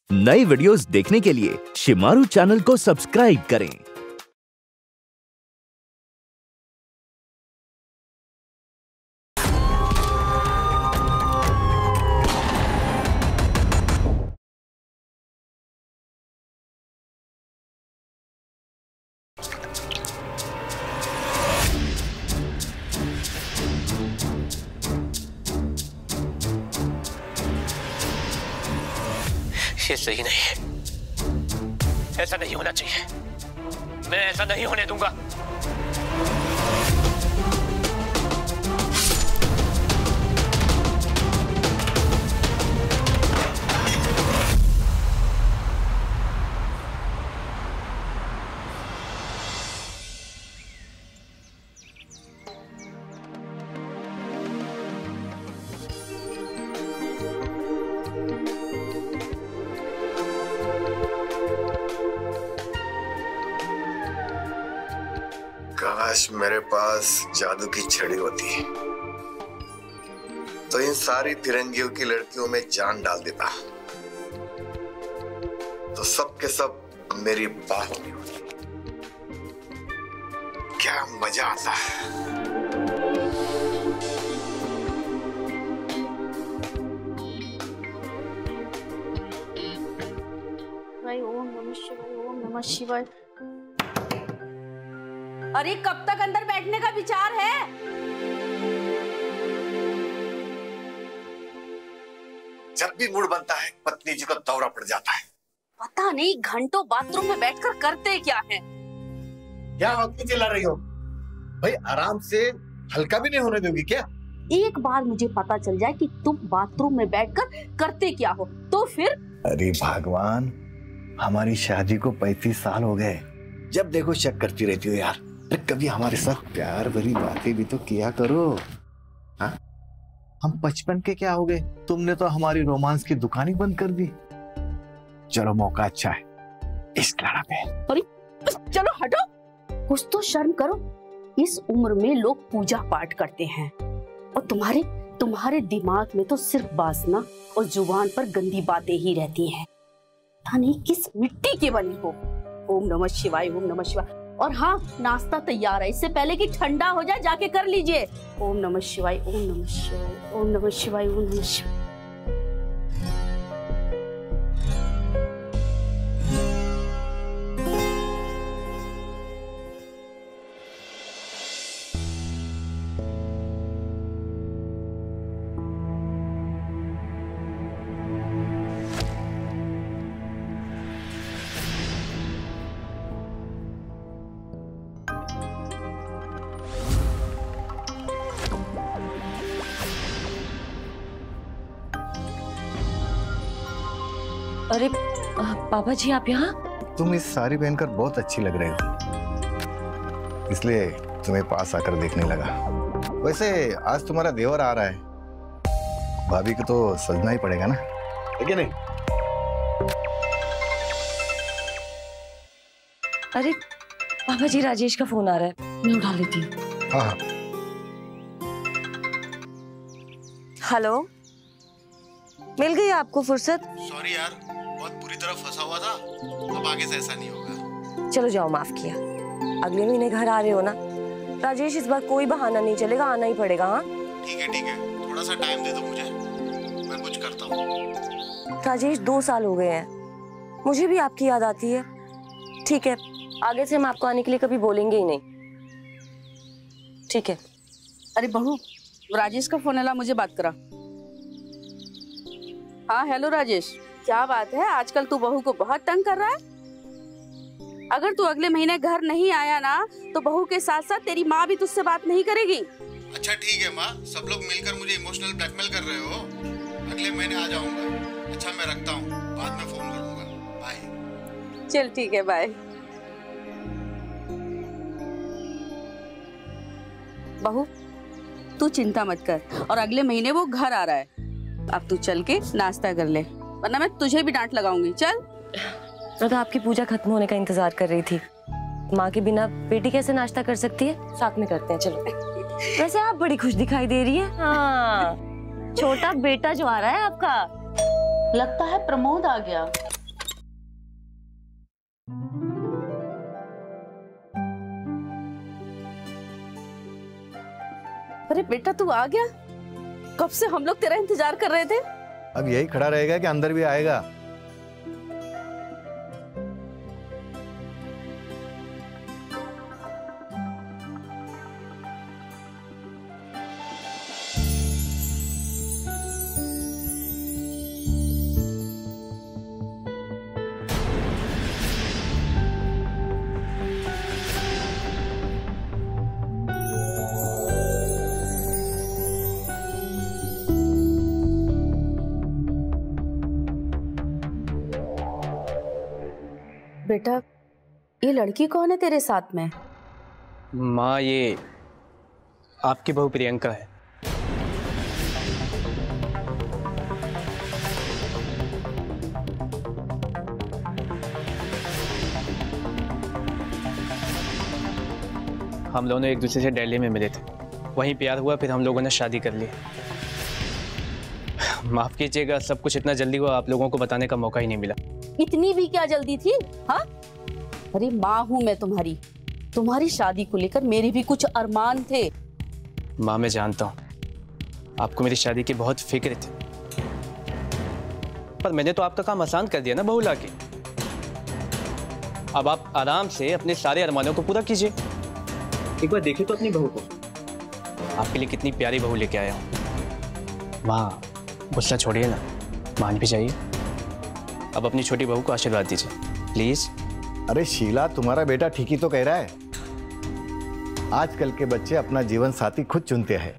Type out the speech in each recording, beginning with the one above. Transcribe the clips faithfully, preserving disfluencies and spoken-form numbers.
नई वीडियोस देखने के लिए शिमारू चैनल को सब्सक्राइब करें। ये सही नहीं है, ऐसा नहीं होना चाहिए। मैं ऐसा नहीं होने दूंगा। काश मेरे पास जादू की छड़ी होती तो इन सारी फिरंगियों की लड़कियों में जान डाल देता, तो सब के सब मेरी बात नहीं होती। क्या मजा आता। ओम नमः शिवाय, ओम नमः शिवाय। अरे कब तक अंदर बैठने का विचार है? जब भी मूड बनता है पत्नी जी को दौरा पड़ जाता है। पता नहीं घंटों बाथरूम में बैठकर करते क्या हैं? क्या वक्त चिल्ला रही हो भाई? आराम से हल्का भी नहीं होने दोगी क्या? एक बार मुझे पता चल जाए कि तुम बाथरूम में बैठकर करते क्या हो तो फिर। अरे भगवान, हमारी शादी को पैंतीस साल हो गए, जब देखो शक करती रहती हो यार। अरे कभी हमारे साथ प्यार भरी बातें भी तो किया करो। हाँ, हम बचपन के क्या हो गए? तुमने तो हमारी रोमांस की दुकान ही बंद कर दी। चलो मौका अच्छा है इस लड़ा पे। अरे चलो हटो, कुछ तो शर्म करो। इस उम्र में लोग पूजा पाठ करते हैं और तुम्हारे तुम्हारे दिमाग में तो सिर्फ वासना और जुबान पर गंदी बातें ही रहती हैं। पता नहीं किस मिट्टी की बनी हो। ओम नमः शिवाय, ओम नमः शिवाय। और हाँ, नाश्ता तैयार है, इससे पहले कि ठंडा हो जाए जाके कर लीजिए। ओम नमः शिवाय, ओम नमः शिवाय, ओम नमः शिवाय, ओम नमः शिवाय। अरे पापा जी, आप यहाँ? तुम इस साड़ी पहनकर बहुत अच्छी लग रही हो, इसलिए तुम्हें पास आकर देखने लगा। वैसे आज तुम्हारा देवर आ रहा है, भाभी को तो सजना ही पड़ेगा ना, है कि नहीं? अरे पापा जी, राजेश का फोन आ रहा है, मैं उठा लेती हूँ। हाँ। हेलो, मिल गई आपको फुर्सत? सॉरी यार, बहुत बुरी तरह फंसा हुआ था, अब आगे से ऐसा नहीं होगा। चलो जाओ, माफ किया। अगले महीने घर आ रहे हो ना राजेश, इस बार कोई बहाना नहीं चलेगा, आना ही पड़ेगा। हाँ ठीक है ठीक है, थोड़ा सा टाइम दे दो मुझे, मैं कुछ करता हूँ। राजेश, दो साल हो गए हैं, मुझे भी आपकी याद आती है। ठीक है, आगे से हम आपको आने के लिए कभी बोलेंगे ही नहीं, ठीक है? अरे बहू, राजेश का फोन है, मुझे बात करा। हाँ हेलो राजेश, क्या बात है? आजकल तू बहू को बहुत तंग कर रहा है। अगर तू अगले महीने घर नहीं आया ना तो बहू के साथ साथ तेरी माँ भी तुझसे बात नहीं करेगी। अच्छा ठीक है माँ, सब लोग मिलकर मुझे इमोशनल ब्लैकमेल कर रहे हो। अगले महीने आ जाऊंगा। अच्छा मैं रखता हूँ, बाद में फोन करूंगा, बाय। चल ठीक है, बाय। बहू तू चिंता मत कर, और अगले महीने वो घर आ रहा है। अब तू चल के नाश्ता कर ले, वरना मैं तुझे भी डांट लगाऊंगी। चल। मैं तो आपकी पूजा खत्म होने का इंतजार कर रही थी। माँ के बिना बेटी कैसे नाश्ता कर सकती है? साथ में करते हैं, चलो। वैसे आप बड़ी खुश दिखाई दे रही है। हाँ, छोटा बेटा जो आ रहा है आपका, लगता है प्रमोद आ गया। अरे बेटा तू आ गया? कब से हम लोग तेरा इंतजार कर रहे थे। अब यही खड़ा रहेगा कि अंदर भी आएगा? बेटा ये लड़की कौन है तेरे साथ में? माँ ये आपकी बहू प्रियंका है। हम दोनों एक दूसरे से दिल्ली में मिले थे, वहीं प्यार हुआ, फिर हम लोगों ने शादी कर ली। माफ कीजिएगा, सब कुछ इतना जल्दी हुआ, आप लोगों को बताने का मौका ही नहीं मिला। इतनी भी क्या जल्दी थी? हाँ, अरे माँ हूं मैं तुम्हारी, तुम्हारी शादी को लेकर मेरे भी कुछ अरमान थे। माँ मैं जानता हूँ आपको मेरी शादी की बहुत फिक्र थी, पर मैंने तो आपका काम आसान कर दिया ना बहू लाके। अब आप आराम से अपने सारे अरमानों को पूरा कीजिए। एक बार देखिए तो अपनी बहू को, आपके लिए कितनी प्यारी बहू लेके आया हूँ। माँ गुस्सा छोड़िए ना, मान भी जाइए। अब अपनी छोटी बहू को आशीर्वाद दीजिए प्लीज। अरे शीला, तुम्हारा बेटा ठीक ही तो कह रहा है। आजकल के बच्चे अपना जीवन साथी खुद चुनते हैं,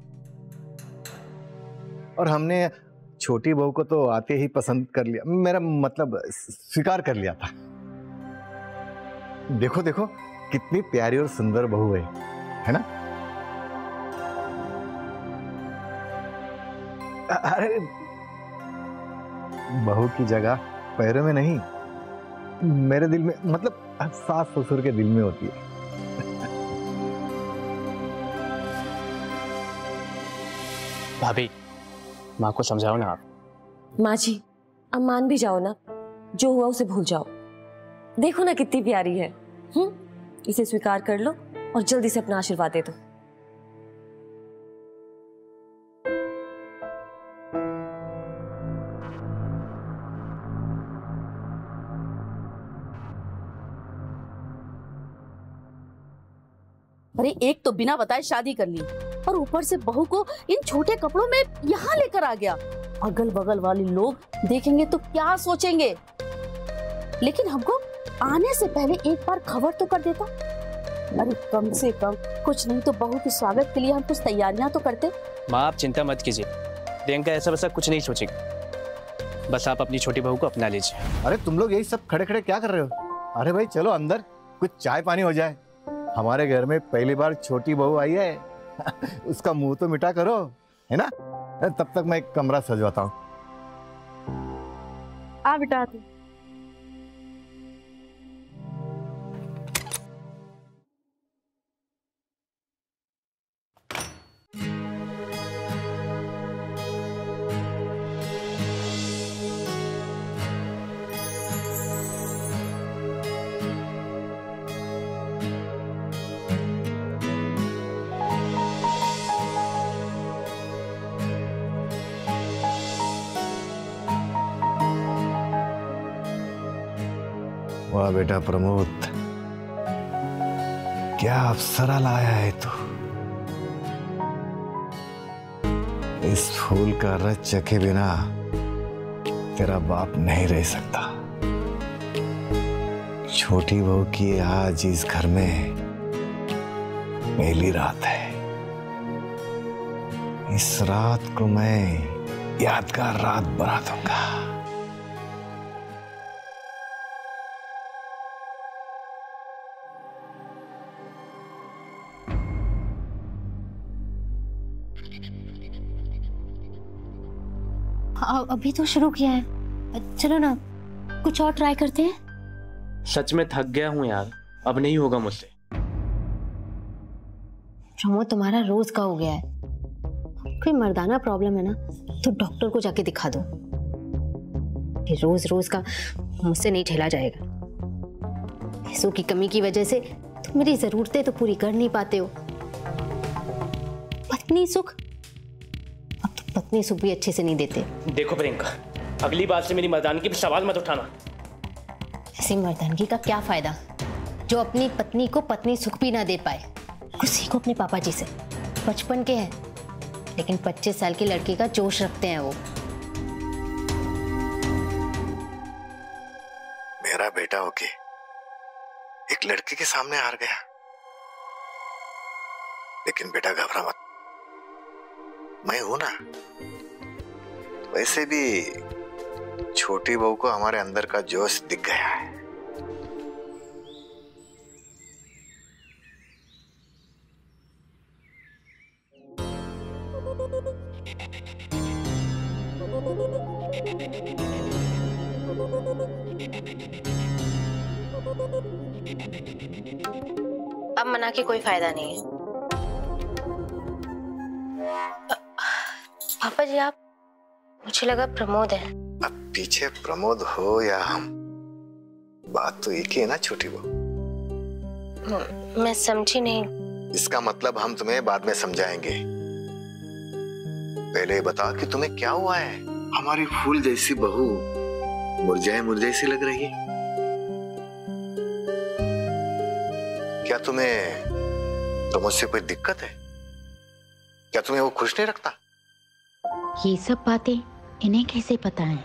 और हमने छोटी बहू को तो आते ही पसंद कर लिया, मेरा मतलब स्वीकार कर लिया था। देखो देखो कितनी प्यारी और सुंदर बहू है, है ना? अरे बहू की जगह पैरों में नहीं, मेरे दिल में, मतलब सास ससुर के दिल में होती है। भाभी माँ को समझाओ ना आप। माँ जी अब मान भी जाओ ना, जो हुआ उसे भूल जाओ। देखो ना कितनी प्यारी है। हम्म, इसे स्वीकार कर लो और जल्दी से अपना आशीर्वाद दे दो। अरे एक तो बिना बताए शादी कर ली, और ऊपर से बहू को इन छोटे कपड़ों में यहाँ लेकर आ गया। अगल बगल वाले लोग देखेंगे तो क्या सोचेंगे? लेकिन हमको आने से पहले एक बार खबर तो कर देता। अरे कम से कम कुछ नहीं तो बहू के स्वागत के लिए हम कुछ तैयारियां तो करते। माँ आप चिंता मत कीजिए, प्रियंका ऐसा वैसा कुछ नहीं सोचेगी, बस आप अपनी छोटी बहू को अपना लीजिए। अरे तुम लोग यही सब खड़े खड़े क्या कर रहे हो? अरे भाई चलो अंदर, कुछ चाय पानी हो जाए। हमारे घर में पहली बार छोटी बहू आई है, उसका मुंह तो मिठा करो, है ना? तब तक मैं एक कमरा सजवाता हूँ। आ बेटा तू। वाह बेटा प्रमोद, क्या अप्सरा लाया है तू। इस फूल का रस चखे बिना तेरा बाप नहीं रह सकता। छोटी बहू की आज इस घर में पहली रात है। इस रात को मैं यादगार रात बना दूंगा। अभी तो शुरू किया है, चलो ना कुछ और ट्राई करते हैं। सच में थक गया हूँ यार, अब नहीं होगा मुझसे। प्रमोद तुम्हारा रोज का हो गया है, कोई मर्दाना प्रॉब्लम है ना तो डॉक्टर को जाके दिखा दो। ये रोज रोज का मुझसे नहीं झेला जाएगा। पैसों की कमी की वजह से तुम मेरी जरूरतें तो पूरी कर नहीं पाते हो। पत्नी सुख, अब तो पत्नी सुख भी अच्छे से नहीं देते। देखो प्रियंका, अगली बार से मेरी मर्दानगी पे सवाल मत उठाना। ऐसी मर्दानगी का क्या फायदा जो अपनी पत्नी को पत्नी सुख भी ना दे पाए। कुछ सीखो अपने पापा जी से, बचपन के हैं लेकिन पच्चीस साल की लड़की का जोश रखते हैं वो। मेरा बेटा होके एक लड़की के सामने हार गया, लेकिन बेटा घबरा मत, मैं हूं ना। वैसे भी छोटी बहू को हमारे अंदर का जोश दिख गया है। अब मना के कोई फायदा नहीं है। पापा जी आप, मुझे लगा प्रमोद है। अब पीछे प्रमोद हो या हम, बात तो एक ही है ना छोटी बहू। मैं समझी नहीं। इसका मतलब हम तुम्हें बाद में समझाएंगे, पहले बता कि तुम्हें क्या हुआ है। हमारी फूल जैसी बहू मुरझाई मुरझाई सी लग रही है। क्या तुम्हें तो मुझसे कोई दिक्कत है? क्या तुम्हें वो खुश नहीं रखता? ये सब बातें इन्हें कैसे पता है?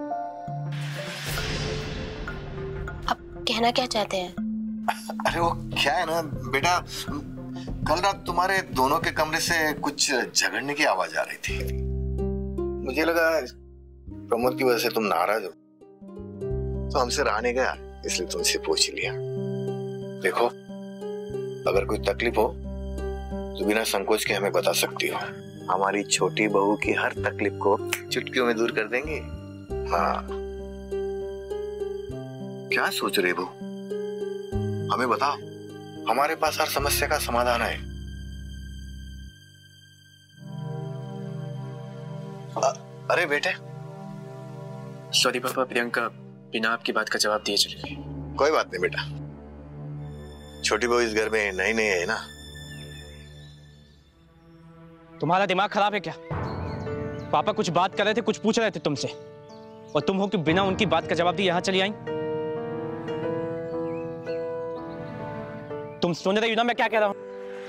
अब कहना क्या चाहते हैं? अरे वो क्या है ना बेटा, कल रात तुम्हारे दोनों के कमरे से कुछ झगड़ने की आवाज आ रही थी। मुझे लगा प्रमोद की वजह से तुम नाराज हो, तो हमसे रहा नहीं गया, इसलिए तुमसे पूछ लिया। देखो, अगर कोई तकलीफ हो तो बिना संकोच के हमें बता सकती हो। हमारी छोटी बहू की हर तकलीफ को चुटकियों में दूर कर देंगे। हाँ, क्या सोच रहे बहू? हमें बताओ, हमारे पास हर समस्या का समाधान है। अ, अरे बेटे। सॉरी पापा, प्रियंका बिना आपकी बात का जवाब दिए चली गई। कोई बात नहीं बेटा, छोटी बहू इस घर में नई नई है ना। तुम्हारा दिमाग खराब है क्या? पापा कुछ बात कर रहे थे, कुछ पूछ रहे थे तुमसे, और तुम हो कि बिना उनकी बात का जवाब दिए यहां चली आई। तुम सुन रही हो ना मैं क्या कह रहा हूं?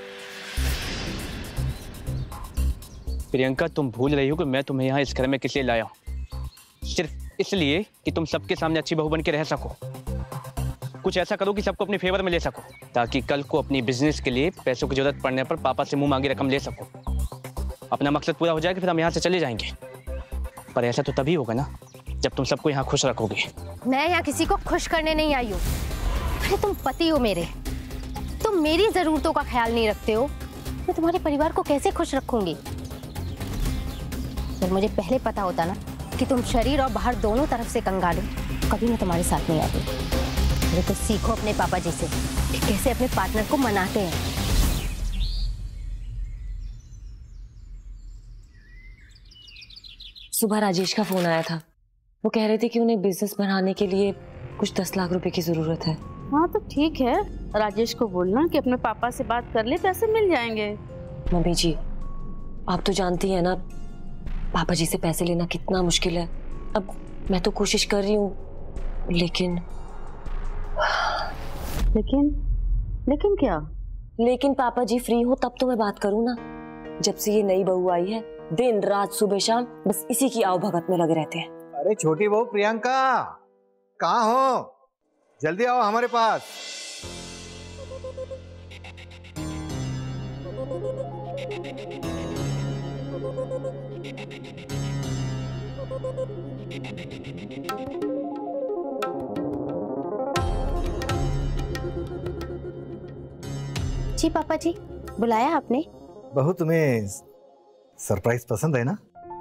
प्रियंका, तुम भूल रही हो कि मैं तुम्हें यहां इस घर में किस लिए लाया हूं? सिर्फ इसलिए कि तुम सबके सामने अच्छी बहू बन के रह सको, कुछ ऐसा करो कि सबको अपने फेवर में ले सको, ताकि कल को अपनी बिजनेस के लिए पैसों की जरूरत पड़ने पर पापा से मुंह मांगी रकम ले सको। अपना मकसद पूरा हो जाएगा, फिर हम यहाँ से चले जाएंगे। पर ऐसा तो तभी होगा ना जब तुम सबको यहाँ खुश रखोगे। मैं यहाँ किसी को खुश करने नहीं आई हूँ। अरे तुम पति हो मेरे, तुम मेरी जरूरतों का ख्याल नहीं रखते हो, मैं तुम्हारे परिवार को कैसे खुश रखूंगी? अगर मुझे पहले पता होता ना कि तुम शरीर और बाहर दोनों तरफ से कंगाल हो, कभी मैं तुम्हारे साथ नहीं आती। अरे तो सीखो अपने पापा जी से कि कैसे अपने पार्टनर को मनाते हैं। सुबह राजेश का फोन आया था, वो कह रहे थे कि उन्हें बिजनेस बढ़ाने के लिए कुछ दस लाख रुपए की जरूरत है। हाँ तो ठीक है, राजेश को बोलना कि अपने पापा से बात कर ले, पैसे मिल जाएंगे। मम्मी जी, आप तो जानती हैं ना पापा जी से पैसे लेना कितना मुश्किल है। अब मैं तो कोशिश कर रही हूँ, लेकिन लेकिन लेकिन क्या? लेकिन पापा जी फ्री हो तब तो मैं बात करूँ ना। जब से ये नई बहू आई है, दिन रात सुबह शाम बस इसी की आओ भगत में लगे रहते हैं। अरे छोटी बहू प्रियंका, कहाँ हो? जल्दी आओ हमारे पास। जी पापा जी, बुलाया आपने? बहू, तुम्हें सरप्राइज पसंद है ना?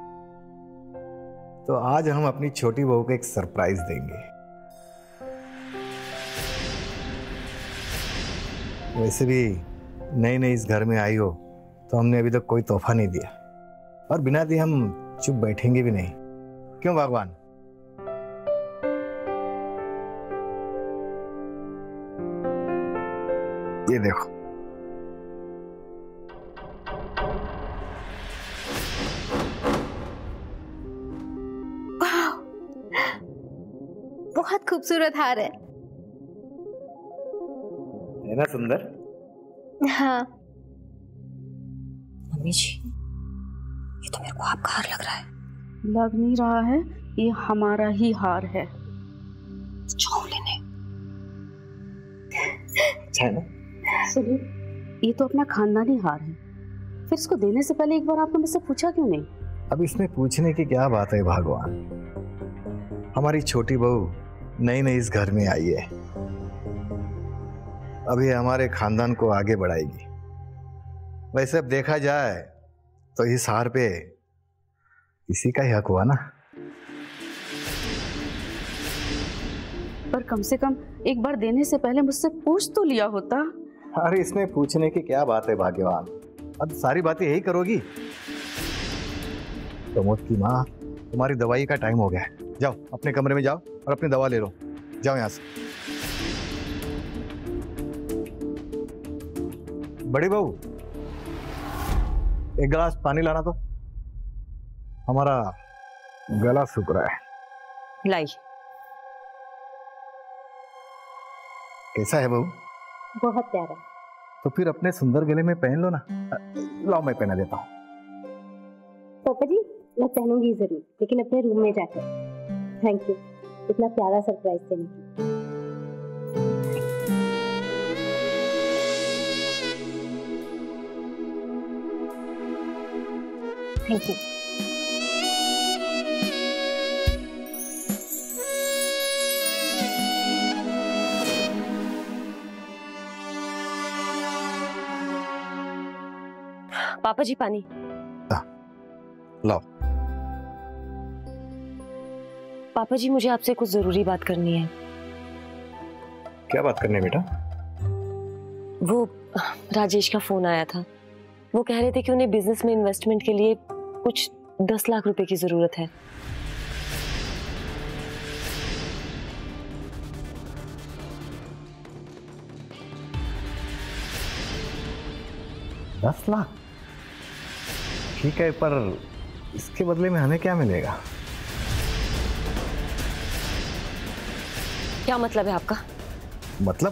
तो आज हम अपनी छोटी बहू को एक सरप्राइज देंगे। वैसे भी नई नई इस घर में आई हो तो हमने अभी तक कोई तोहफा नहीं दिया, और बिना दिए हम चुप बैठेंगे भी नहीं। क्यों भगवान? ये देखो। बहुत खूबसूरत हार है। है ना सुंदर? हाँ। मम्मी जी, ये तो मेरे को आपका हार लग रहा है। लग नहीं रहा है, ये हमारा ही हार है। जाओ लेने। है ना? सुनिए, ये तो अपना खानदानी हार है, फिर इसको देने से पहले एक बार आपने मुझसे पूछा क्यों नहीं? अब इसमें पूछने की क्या बात है भगवान। हमारी छोटी बहू नई नई इस घर में आई है, अभी हमारे खानदान को आगे बढ़ाएगी। वैसे अब देखा जाए तो इस हार पे इसी का ही हक हुआ ना। पर कम से कम एक बार देने से पहले मुझसे पूछ तो लिया होता। अरे इसमें पूछने की क्या बात है भाग्यवान, अब सारी बातें यही करोगी। प्रमोद की माँ, तुम्हारी दवाई का टाइम हो गया है, जाओ अपने कमरे में जाओ और अपनी दवा ले लो। जाओ यहाँ से। बड़ी बहू, एक गिलास पानी लाना तो, हमारा गला सूख रहा है। लाई। कैसा है बहू? बहुत प्यारा। तो फिर अपने सुंदर गले में पहन लो ना। लाओ मैं पहना देता हूँ। पापा जी, मैं पहनूंगी जरूर, लेकिन अपने रूम में जाकर। थैंक यू इतना प्यारा सरप्राइज देने के लिए। Thank you. पापा जी पानी। लाओ। पापा जी, मुझे आपसे कुछ जरूरी बात करनी है। क्या बात करनी है बेटा? वो राजेश का फोन आया था, वो कह रहे थे कि उन्हें बिजनेस में इन्वेस्टमेंट के लिए कुछ दस लाख रुपए की जरूरत है। दस लाख? ठीक है, पर इसके बदले में हमें क्या मिलेगा? क्या मतलब है आपका? मतलब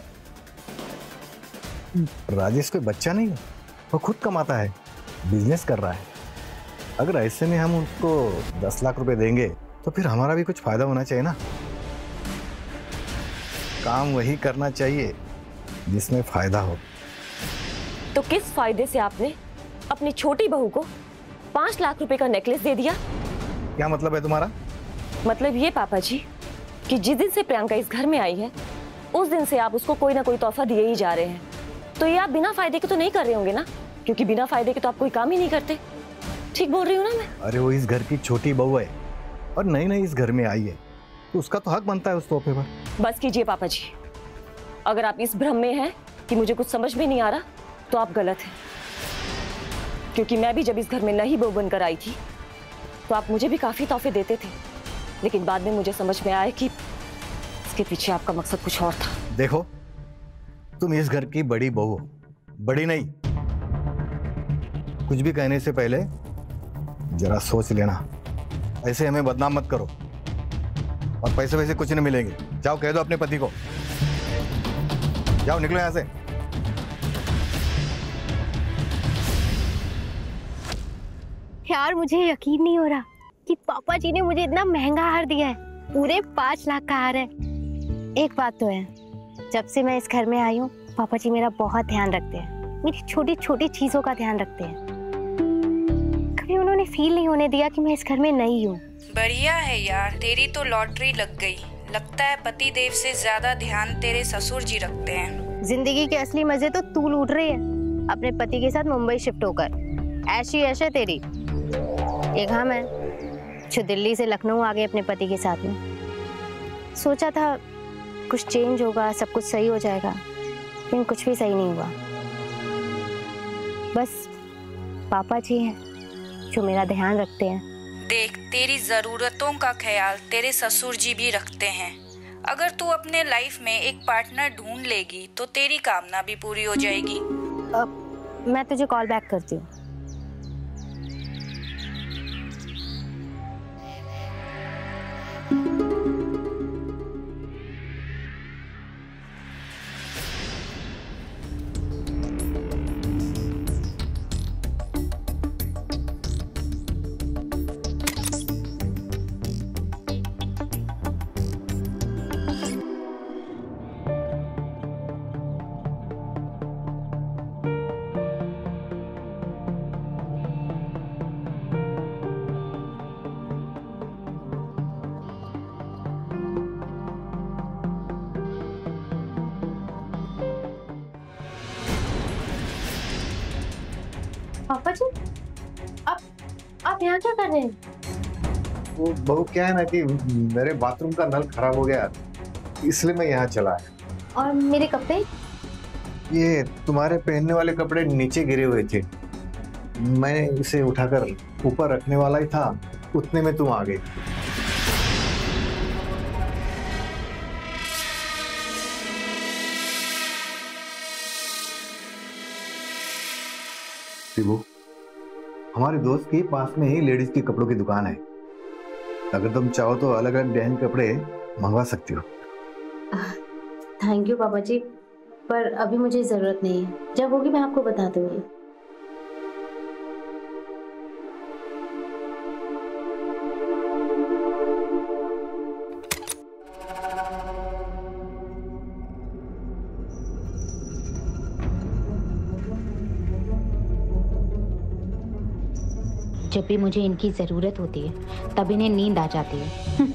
राजेश कोई बच्चा नहीं है, वो खुद कमाता है, बिजनेस कर रहा है। अगर ऐसे में हम उसको दस लाख रुपए देंगे तो फिर हमारा भी कुछ फायदा होना चाहिए ना। काम वही करना चाहिए जिसमें फायदा हो। तो किस फायदे से आपने अपनी छोटी बहू को पांच लाख रुपए का नेकलेस दे दिया? क्या मतलब है तुम्हारा? मतलब ये पापा जी कि जिस दिन से प्रियंका इस घर में आई है उस दिन से आप उसको कोई ना कोई तोहफा दिए ही जा रहे हैं। तो ये आप बिना फायदे के तो नहीं कर रहे होंगे ना, क्योंकि बिना फायदे के तो आप कोई काम ही नहीं करते। ठीक बोल रही हूँ ना मैं? अरे वो इस घर की छोटी बहू है और नई नई इस घर में आई है, तो उसका तो हक बनता है उस तोहफे पर। बस कीजिए पापा जी, अगर आप इस भ्रम में हैं कि मुझे कुछ समझ में नहीं आ रहा तो आप गलत हैं। क्योंकि मैं भी जब इस घर में नई बहू बनकर आई थी तो आप मुझे भी काफी तोहफे देते थे, लेकिन बाद में मुझे समझ में आया कि इसके पीछे आपका मकसद कुछ और था। देखो, तुम इस घर की बड़ी बहू हो, बड़ी नहीं। कुछ भी कहने से पहले जरा सोच लेना, ऐसे हमें बदनाम मत करो। और पैसे वैसे कुछ नहीं मिलेंगे। जाओ कह दो अपने पति को, जाओ निकलो यहां से। यार मुझे यकीन नहीं हो रहा कि पापा जी ने मुझे इतना महंगा हार दिया है। पूरे पांच लाख का हार है। एक बात तो है, जब से मैं इस घर में आई हूँ पापा जी मेरा बहुत ध्यान रखते हैं, मेरी छोटी छोटी चीजों का ध्यान रखते हैं। कभी उन्होंने फील नहीं होने दिया कि मैं इस घर में नई हूँ। बढ़िया है यार, तेरी तो लॉटरी लग गई। लगता है पति देव से ज्यादा ध्यान तेरे ससुर जी रखते हैं। जिंदगी के असली मजे तो तू लूट रही है अपने पति के साथ मुंबई शिफ्ट होकर। ऐशी ऐश है तेरी। एक हम है जो दिल्ली से लखनऊ आ गए अपने पति के साथ में। सोचा था कुछ चेंज होगा, सब कुछ सही हो जाएगा, लेकिन कुछ भी सही नहीं हुआ। बस पापा जी हैं जो मेरा ध्यान रखते हैं। देख, तेरी जरूरतों का ख्याल तेरे ससुर जी भी रखते हैं। अगर तू अपने लाइफ में एक पार्टनर ढूंढ लेगी तो तेरी कामना भी पूरी हो जाएगी। अब मैं तुझे कॉल बैक करती हूँ। पापा जी, आप आप यहाँ क्या कर रहे हैं? वो बहू क्या है ना कि मेरे बाथरूम का नल खराब हो गया, इसलिए मैं यहाँ चला आया। और मेरे कपड़े? ये तुम्हारे पहनने वाले कपड़े नीचे गिरे हुए थे, मैं इसे उठाकर ऊपर रखने वाला ही था, उतने में तुम आ गए। शिबू, हमारे दोस्त के पास में ही लेडीज की कपड़ों की दुकान है। अगर तुम चाहो तो अलग अलग डिजाइन कपड़े मंगवा सकती हो। थैंक यू पापा जी, पर अभी मुझे जरूरत नहीं है। जब होगी मैं आपको बता दूंगी। जब भी मुझे इनकी जरूरत होती है तब इन्हें नींद आ जाती है।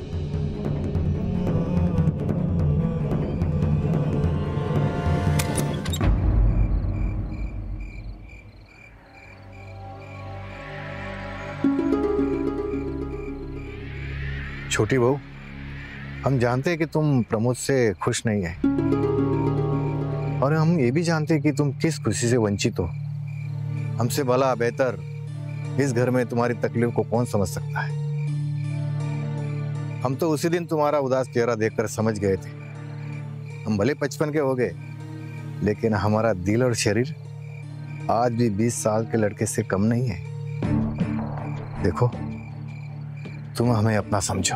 छोटी बहू, हम जानते हैं कि तुम प्रमोद से खुश नहीं है, और हम ये भी जानते हैं कि तुम किस खुशी से वंचित हो। हमसे भला बेहतर इस घर में तुम्हारी तकलीफ को कौन समझ सकता है। हम तो उसी दिन तुम्हारा उदास चेहरा देखकर समझ गए थे। हम भले बचपन के हो गए, लेकिन हमारा दिल और शरीर आज भी बीस साल के लड़के से कम नहीं है। देखो, तुम हमें अपना समझो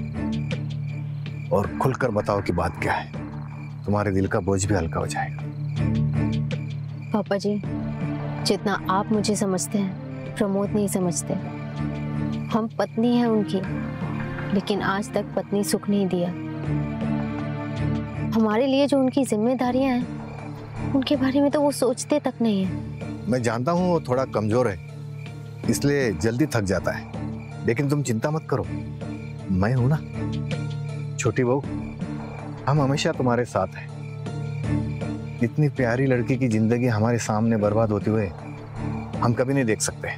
और खुलकर बताओ कि बात क्या है। तुम्हारे दिल का बोझ भी हल्का हो जाएगा। पापा जी, जितना आप मुझे समझते हैं प्रमोद नहीं समझते। हम पत्नी हैं उनकी, लेकिन आज तक पत्नी सुख नहीं दिया। हमारे लिए जो उनकी जिम्मेदारियां हैं उनके बारे में तो वो सोचते तक नहीं है। मैं जानता हूँ वो थोड़ा कमजोर है, इसलिए जल्दी थक जाता है, लेकिन तुम चिंता मत करो, मैं हूं ना। छोटी बहू, हम हमेशा तुम्हारे साथ हैं। इतनी प्यारी लड़की की जिंदगी हमारे सामने बर्बाद होते हुए हम कभी नहीं देख सकते।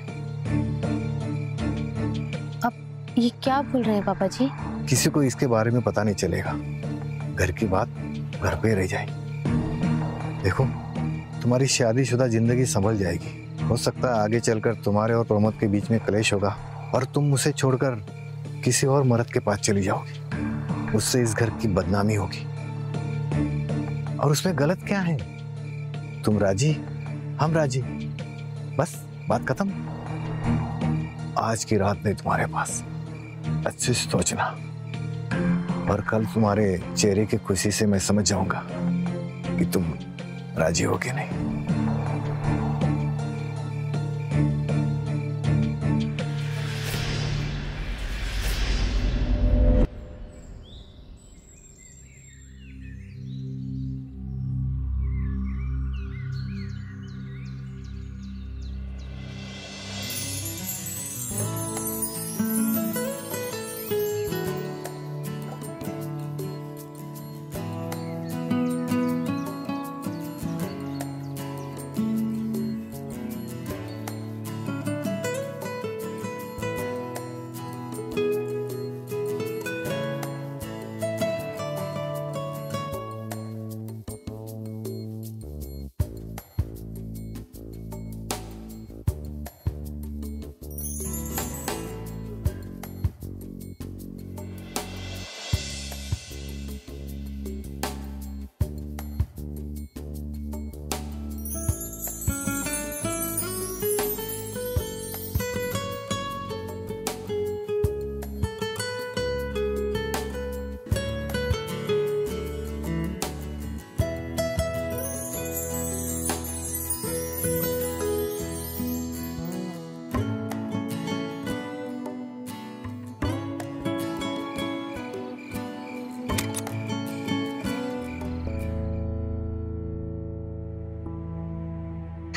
अब ये क्या बोल रहे हैं पापा जी? किसी को इसके बारे में पता नहीं चलेगा। घर की बात घर पे रह जाएगी। देखो, तुम्हारी शादीशुदा जिंदगी संभल जाएगी। हो सकता है आगे चलकर तुम्हारे और प्रमोद के बीच में क्लेश होगा और तुम उसे छोड़कर किसी और मर्द के पास चली जाओगी। उससे इस घर की बदनामी होगी, और उसमें गलत क्या है? तुम राजी, हम राजी, बस बात खत्म। आज की रात नहीं तुम्हारे पास, अच्छे से सोचना, और कल तुम्हारे चेहरे की खुशी से मैं समझ जाऊंगा कि तुम राजी हो कि नहीं।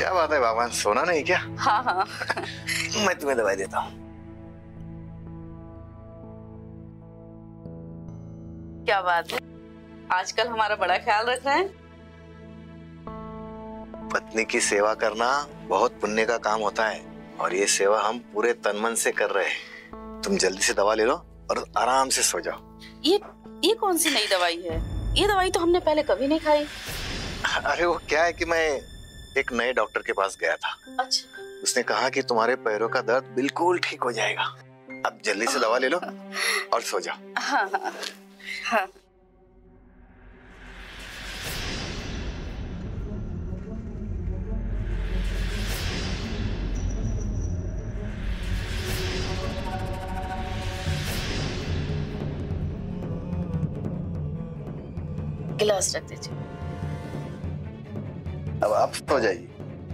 क्या बात है बाबा, सोना नहीं क्या? हाँ हाँ मैं तुम्हें दवाई देता हूँ। क्या बात है, आजकल हमारा बड़ा ख्याल रख रहे हैं। पत्नी की सेवा करना बहुत पुण्य का काम होता है और ये सेवा हम पूरे तन मन से कर रहे हैं। तुम जल्दी से दवा ले लो और आराम से सो जाओ। ये ये कौन सी नई दवाई है? ये दवाई तो हमने पहले कभी नहीं खाई। अरे वो क्या है कि मैं एक नए डॉक्टर के पास गया था। अच्छा। उसने कहा कि तुम्हारे पैरों का दर्द बिल्कुल ठीक हो जाएगा। अब जल्दी से दवा ले लो और सो जाओ। हाँ हाँ हाँ। गिलास रख दीजिए। अब आप सो जाइए।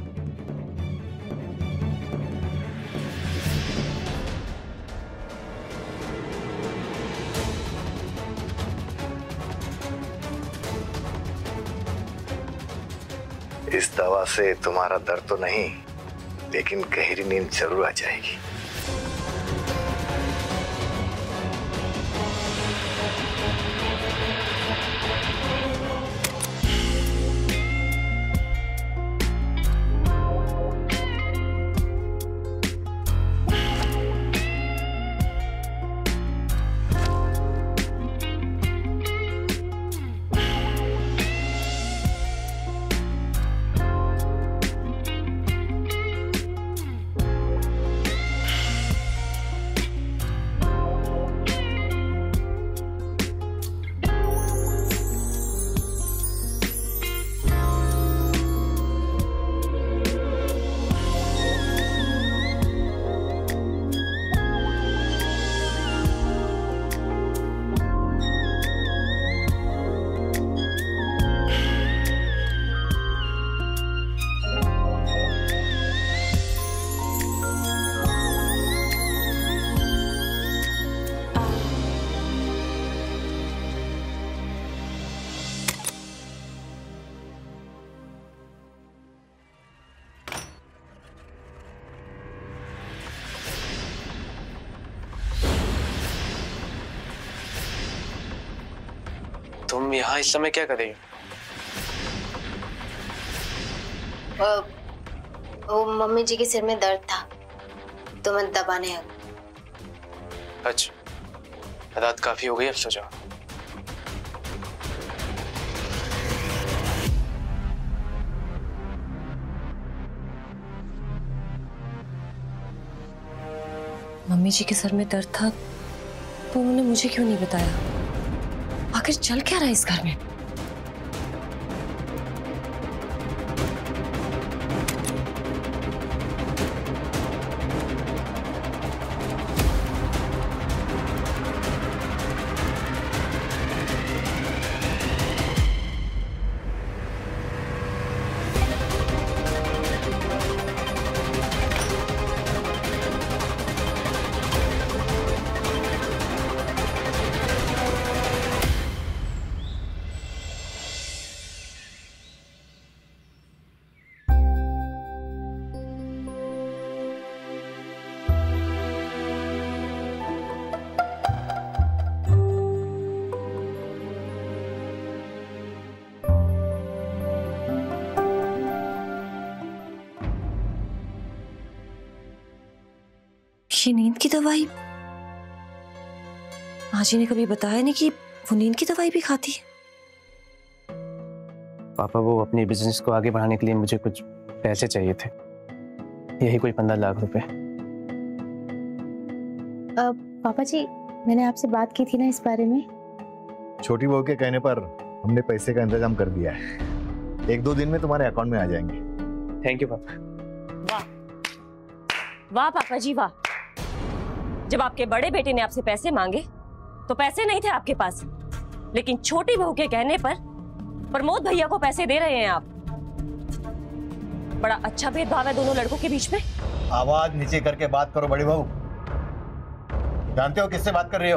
इस दवा से तुम्हारा दर्द तो नहीं, लेकिन गहरी नींद जरूर आ जाएगी। तुम यहाँ इस समय क्या कर रही हो? वो मम्मी जी के सिर में दर्द था तो मैं दबाने आ गई। अच्छा, रात काफी हो गई, अब सो जाओ। मम्मी जी के सर में दर्द था तो उन्होंने मुझे क्यों नहीं बताया? आखिर चल क्या रहा है इस घर में? ये नींद की दवाई, माजी ने कभी बताया नहीं कि वो नींद की दवाई भी खाती है। पापा, वो अपनी बिजनेस को आगे बढ़ाने के लिए मुझे कुछ पैसे चाहिए थे, यही कोई पंद्रह लाख रुपए। पापा जी, मैंने आपसे बात की थी ना इस बारे में। छोटी बहू के कहने पर हमने पैसे का इंतजाम कर दिया है, एक दो दिन में तुम्हारे अकाउंट में आ जाएंगे। थैंक यू पापा। वाह वाह पापा जी वाह। जब आपके बड़े बेटे ने आपसे पैसे मांगे तो पैसे नहीं थे आपके पास, लेकिन छोटी बहू के कहने पर प्रमोद भैया को पैसे दे रहे हैं आप। बड़ा अच्छा भेदभाव है दोनों लड़कों के बीच में। आवाज नीचे करके बात करो बड़ी बहू, जानते हो किससे बात कर रही हो?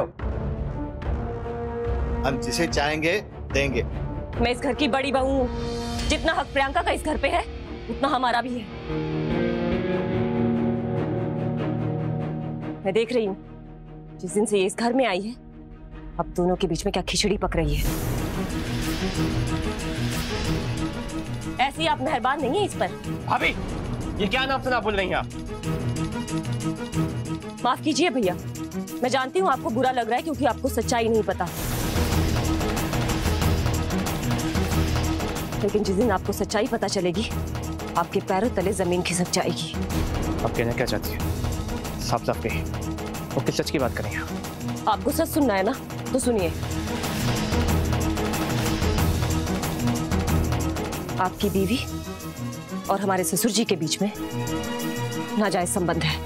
हम जिसे चाहेंगे देंगे। मैं इस घर की बड़ी बहू हूँ, जितना हक प्रियंका का इस घर पे है उतना हमारा भी है। मैं देख रही हूँ जिस दिन से ये इस घर में आई है, अब दोनों के बीच में क्या खिचड़ी पक रही है। ऐसी आप मेहरबान नहीं है इस पर। भाभी, ये क्या नाम सुना बोल रही हैं आप? माफ कीजिए भैया, मैं जानती हूँ आपको बुरा लग रहा है क्योंकि आपको सच्चाई नहीं पता, लेकिन जिस दिन आपको सच्चाई पता चलेगी आपके पैरों तले जमीन खिसक जाएगी। आप कहना क्या चाहती हैं? साफ साफ कहिए, और किस सच की बात करें आप? आपको सच सुनना है ना, तो सुनिए। आपकी बीवी और हमारे ससुर जी के बीच में नाजायज संबंध है।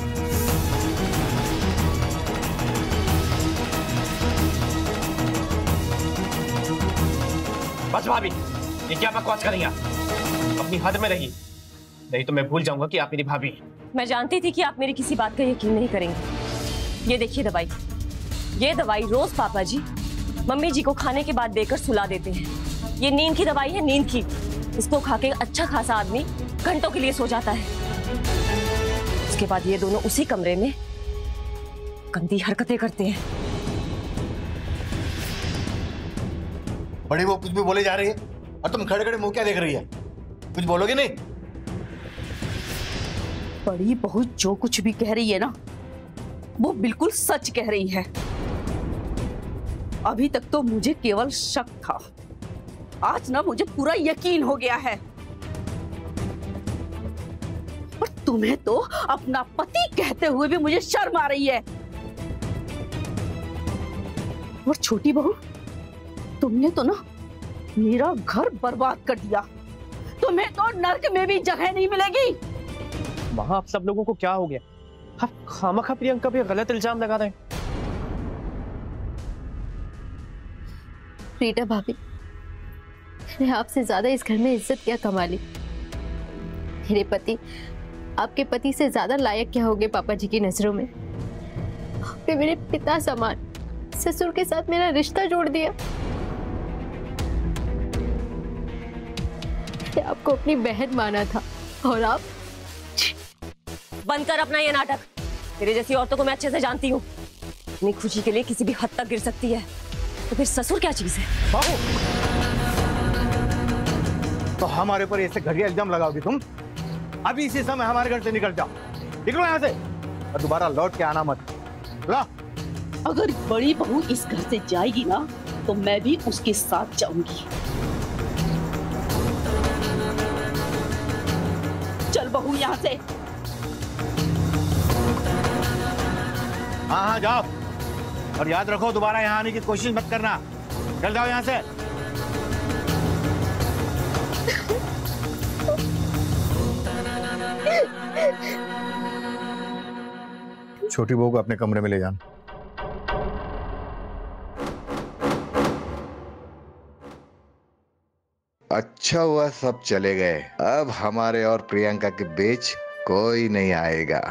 बस भाभी, ये क्या बकवास कर रही हैं आप? अपनी हद में रहिए, नहीं तो मैं भूल जाऊंगा कि आप मेरी भाभी हैं। मैं जानती थी कि आप मेरी किसी बात का यकीन नहीं करेंगे। ये देखिए दवाई, ये दवाई रोज पापा जी मम्मी जी को खाने के बाद देकर सुला देते हैं। ये नींद की दवाई है, नींद की। इसको खा के अच्छा खासा आदमी घंटों के लिए सो जाता है। उसके बाद ये दोनों उसी कमरे में गंदी हरकतें करते हैं। बड़ी वो कुछ भी बोले जा रही है और तुम खड़े खड़े मुंह क्या देख रही है? कुछ बोलोगे नहीं? बड़ी बहू जो कुछ भी कह रही है ना, वो बिल्कुल सच कह रही है। अभी तक तो मुझे केवल शक था, आज ना मुझे पूरा यकीन हो गया है। और तुम्हें तो अपना पति कहते हुए भी मुझे शर्म आ रही है। और छोटी बहू, तुमने तो ना मेरा घर बर्बाद कर दिया। तुम्हें तो नर्क में भी जगह नहीं मिलेगी। वहां आप सब लोगों को क्या हो गया? आप खामखा प्रियंका पे गलत इल्जाम लगा रहे हैं। रीटा भाभी, मैंने आपसे ज्यादा इस घर में इज्जत क्या कमा ली। मेरे पति आपके पति से ज्यादा लायक क्या होंगे पापा जी की नजरों में? आपने मेरे पिता समान ससुर के साथ मेरा रिश्ता जोड़ दिया। मैंने आपको अपनी बहन माना था और आप। बंद कर अपना ये नाटक। तेरे जैसी औरतों को मैं अच्छे से जानती हूँ। अपनी खुशी के लिए किसी भी हद तक गिर सकती है, तो फिर ससुर क्या चीज है? बाबू, तो हमारे ऊपर ऐसे घटिया इल्जाम लगाओगी तुम? अभी इसी समय हमारे घर से निकल जाओ, निकलो यहाँ से और दोबारा लौट के आना मत। ला। अगर बड़ी बहू इस घर से जाएगी ना, तो मैं भी उसके साथ जाऊंगी। चल बहू यहाँ से। हाँ हाँ जाओ, और याद रखो दोबारा यहाँ आने की कोशिश मत करना। चल जाओ यहाँ से। छोटी बहू को अपने कमरे में ले जाना। अच्छा हुआ सब चले गए, अब हमारे और प्रियंका के बीच कोई नहीं आएगा।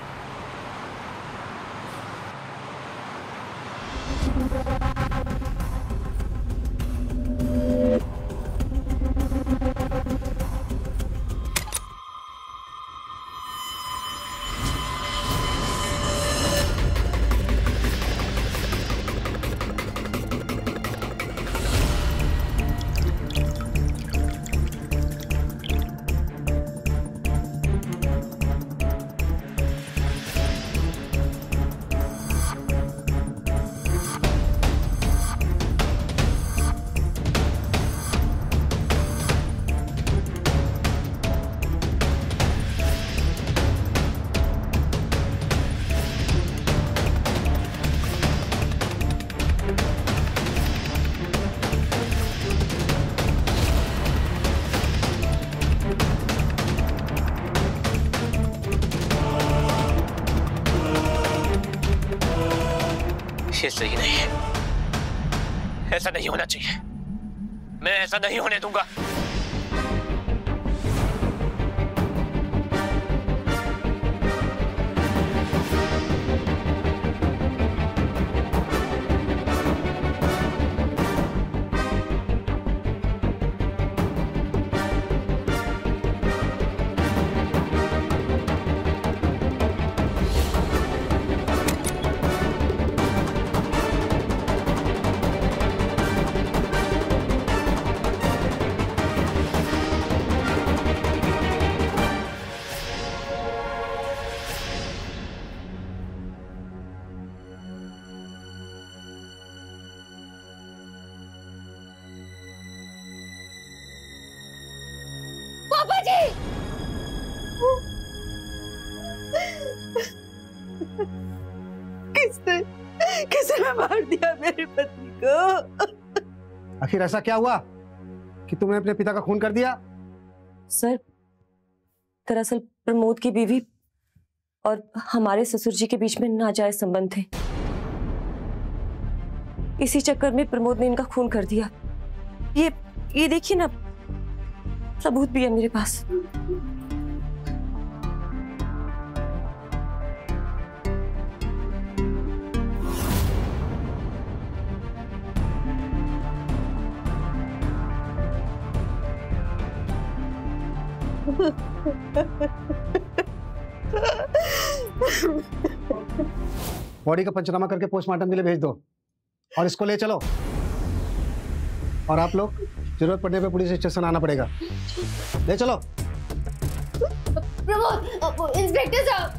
ये सही नहीं है, ऐसा नहीं होना चाहिए। मैं ऐसा नहीं होने दूंगा। किसने किसने मार दिया मेरे पति को? आखिर ऐसा क्या हुआ कि तुमने अपने पिता का खून कर दिया? सर, दरअसल प्रमोद की बीवी और हमारे ससुर जी के बीच में नाजायज संबंध थे। इसी चक्कर में प्रमोद ने इनका खून कर दिया। ये ये देखिए ना, सबूत भी है मेरे पास। बॉडी का पंचनामा करके पोस्टमार्टम के लिए भेज दो और इसको ले चलो। और आप लोग जरूरत पड़ने पे पुलिस स्टेशन आना पड़ेगा। ले चलो। प्रमोद, इंस्पेक्टर साहब,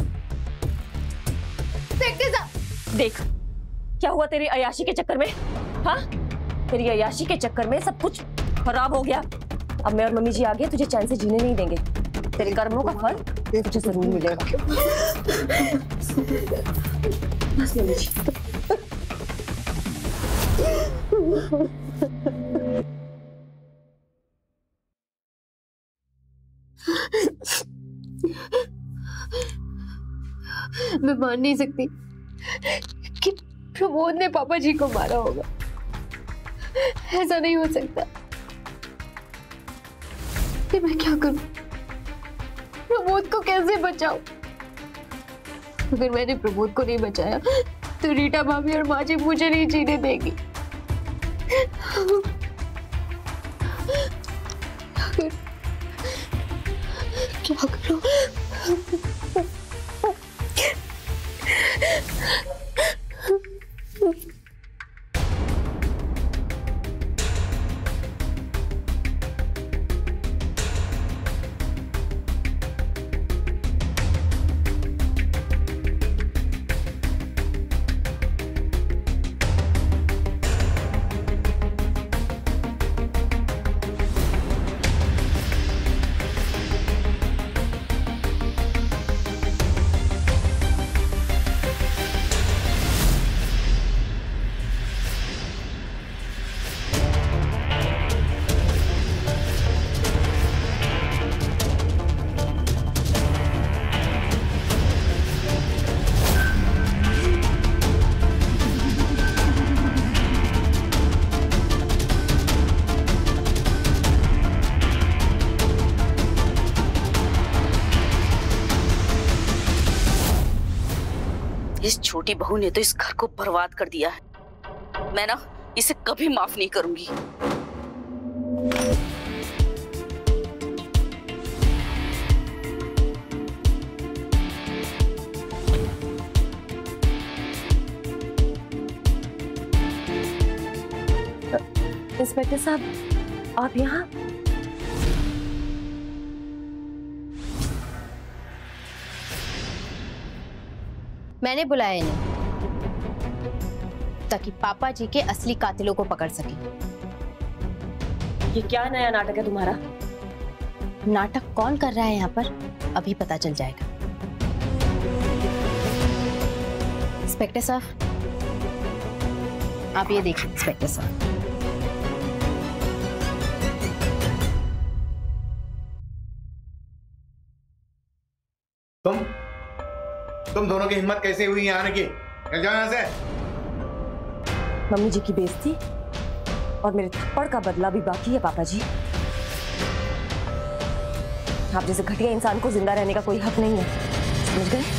इंस्पेक्टर साहब। देख क्या हुआ तेरी अयाशी के चक्कर में। हाँ, तेरी अयाशी के चक्कर में सब कुछ खराब हो गया। अब मैं और मम्मी जी आ गए, तुझे चैन से जीने नहीं देंगे। तेरे कर्मों का फल तुझे जरूर मिलेगा। बस मम्मी जी। मैं मान नहीं सकती कि प्रमोद ने पापा जी को मारा होगा। ऐसा नहीं हो सकता। कि मैं क्या करूं? प्रमोद को कैसे बचाऊं? अगर मैंने प्रमोद को नहीं बचाया तो रीटा भाभी और माँ जी मुझे नहीं जीने देगी। क्या करूं? इस छोटी बहू ने तो इस घर को बर्बाद कर दिया है। मैं ना इसे कभी माफ नहीं करूंगी। इंस्पेक्टर साहब, आप यहाँ? मैंने बुलाया इन्हें ताकि पापा जी के असली कातिलों को पकड़ सके। ये क्या नया नाटक है तुम्हारा? नाटक कौन कर रहा है यहाँ पर अभी पता चल जाएगा। इंस्पेक्टर साहब, आप ये देखिए। इंस्पेक्टर साहब, तुम तुम दोनों की हिम्मत कैसे हुई यहाँ आने की? चल जाओ यहाँ से। मम्मी जी की बेइज्जती और मेरे थप्पड़ का बदला भी बाकी है पापा जी। आप जैसे घटिया इंसान को जिंदा रहने का कोई हक नहीं है, समझ गए?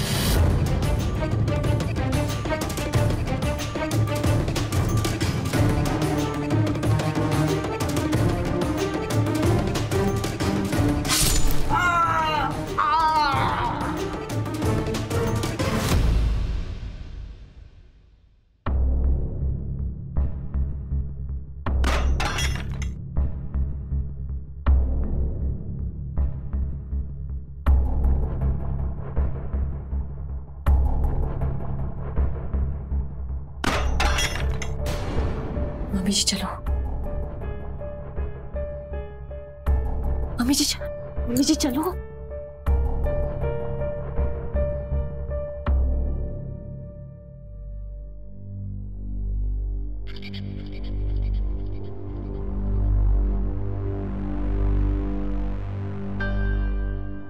मम्मी जी चलो। मम्मी जी मम्मी जी चलो।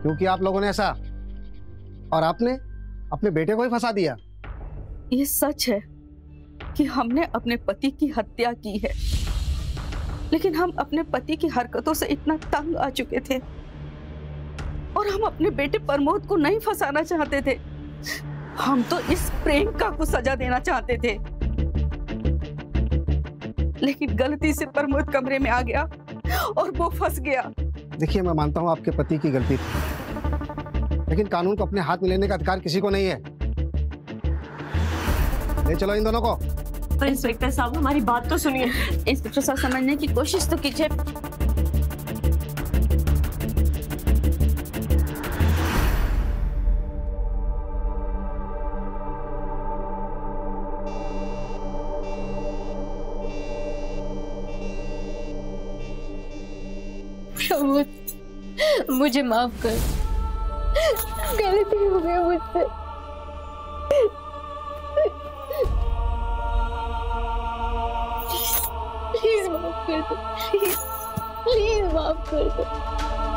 क्योंकि आप लोगों ने ऐसा, और आपने अपने बेटे को ही फंसा दिया। ये सच है कि हमने अपने पति की हत्या की है, लेकिन हम अपने पति की हरकतों से इतना तंग आ चुके थे और हम अपने बेटे प्रमोद को नहीं फंसाना चाहते थे। हम तो इस प्रियंका को सजा देना चाहते थे, लेकिन गलती से प्रमोद कमरे में आ गया और वो फंस गया। देखिए, मैं मानता हूं आपके पति की गलती थी, लेकिन कानून को अपने हाथ में लेने का अधिकार किसी को नहीं है। ले चलो इन दोनों को। पर इंस्पेक्टर साहब, हमारी बात तो सुनिए। इंस्पेक्टर साहब, समझने की कोशिश तो कीजिए। प्रमोद, मुझे माफ कर, गलती हो गई मुझसे। प्लीज माफ कर दो, प्लीज प्लीज माफ कर दो।